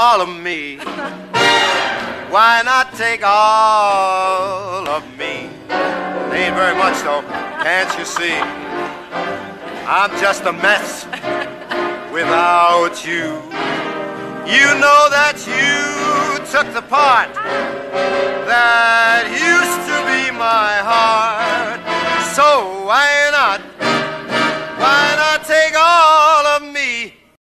all of me. Why not take all of me? Ain't very much though, can't you see? I'm just a mess without you. You know that you took the part that